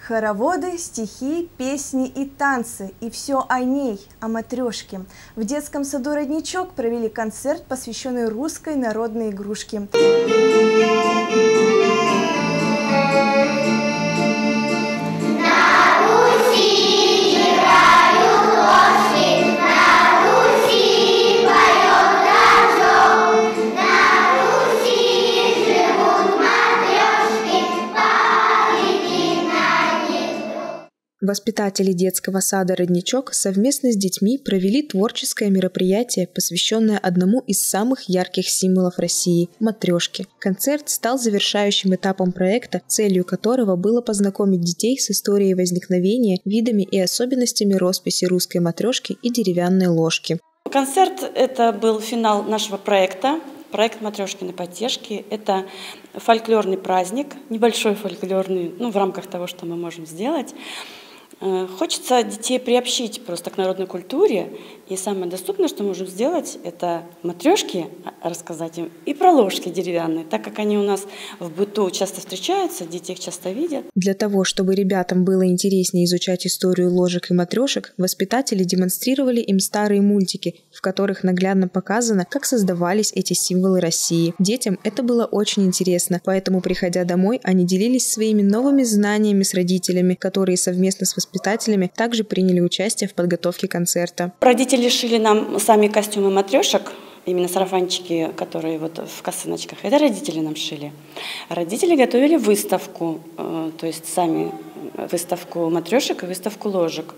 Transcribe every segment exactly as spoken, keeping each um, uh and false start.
Хороводы, стихи, песни и танцы. И все о ней, о матрешке. В детском саду «Родничок» провели концерт, посвященный русской народной игрушке. Воспитатели детского сада «Родничок» совместно с детьми провели творческое мероприятие, посвященное одному из самых ярких символов России – матрешке. Концерт стал завершающим этапом проекта, целью которого было познакомить детей с историей возникновения, видами и особенностями росписи русской матрешки и деревянной ложки. Концерт – это был финал нашего проекта. Проект «Матрешкины потешки» – это фольклорный праздник, небольшой фольклорный, ну, в рамках того, что мы можем сделать. Хочется детей приобщить просто к народной культуре, и самое доступное, что мы можем сделать, это матрешки, рассказать им, и про ложки деревянные, так как они у нас в быту часто встречаются, дети их часто видят. Для того, чтобы ребятам было интереснее изучать историю ложек и матрешек, воспитатели демонстрировали им старые мультики, в которых наглядно показано, как создавались эти символы России. Детям это было очень интересно, поэтому, приходя домой, они делились своими новыми знаниями с родителями, которые совместно с воспитателями также приняли участие в подготовке концерта. Родители шили нам сами костюмы матрешек, именно сарафанчики, которые вот в косыночках. Это родители нам шили. Родители готовили выставку, то есть сами выставку матрешек и выставку ложек.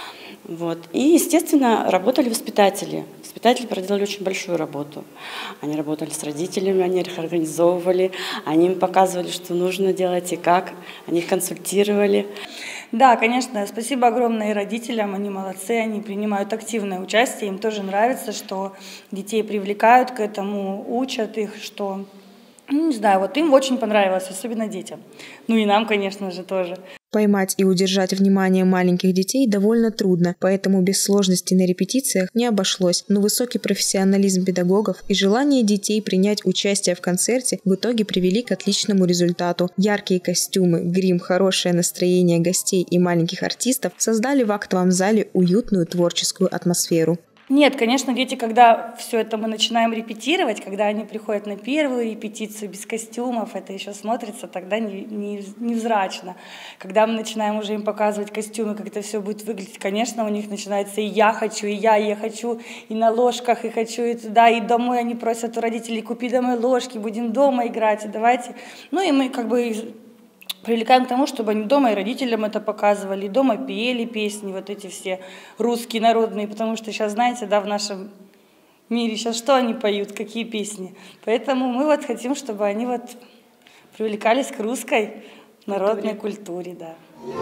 Вот. И, естественно, работали воспитатели. Воспитатели проделали очень большую работу. Они работали с родителями, они их организовывали, они им показывали, что нужно делать и как, они их консультировали. Да, конечно, спасибо огромное родителям, они молодцы, они принимают активное участие, им тоже нравится, что детей привлекают к этому, учат их, что, ну, не знаю, вот им очень понравилось, особенно детям. Ну и нам, конечно же, тоже. Поймать и удержать внимание маленьких детей довольно трудно, поэтому без сложностей на репетициях не обошлось. Но высокий профессионализм педагогов и желание детей принять участие в концерте в итоге привели к отличному результату. Яркие костюмы, грим, хорошее настроение гостей и маленьких артистов создали в актовом зале уютную творческую атмосферу. Нет, конечно, дети, когда все это мы начинаем репетировать, когда они приходят на первую репетицию без костюмов, это еще смотрится тогда невзрачно. Не, не когда мы начинаем уже им показывать костюмы, как это все будет выглядеть, конечно, у них начинается и я хочу, и я, и я хочу, и на ложках, и хочу, и туда, и домой они просят у родителей, купи домой ложки, будем дома играть, и давайте. Ну и мы как бы привлекаем к тому, чтобы они дома и родителям это показывали, и дома пели песни, вот эти все русские народные, потому что сейчас, знаете, да, в нашем мире сейчас что они поют, какие песни. Поэтому мы вот хотим, чтобы они вот привлекались к русской народной культуре, да.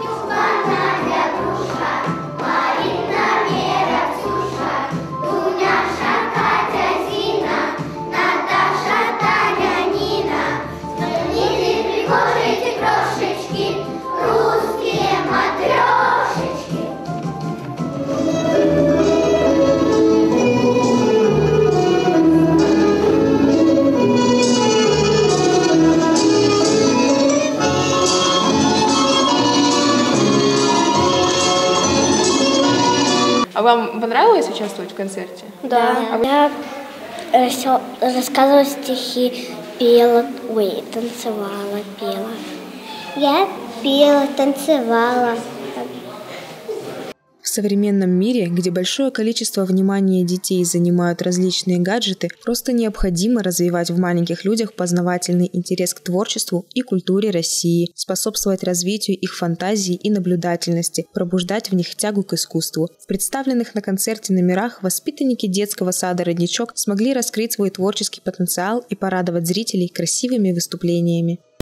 А вам понравилось участвовать в концерте? Да. А вы... Я рассказывала стихи, пела, ой, танцевала, пела. Я пела, танцевала. В современном мире, где большое количество внимания детей занимают различные гаджеты, просто необходимо развивать в маленьких людях познавательный интерес к творчеству и культуре России, способствовать развитию их фантазии и наблюдательности, пробуждать в них тягу к искусству. В представленных на концерте номерах воспитанники детского сада «Родничок» смогли раскрыть свой творческий потенциал и порадовать зрителей красивыми выступлениями.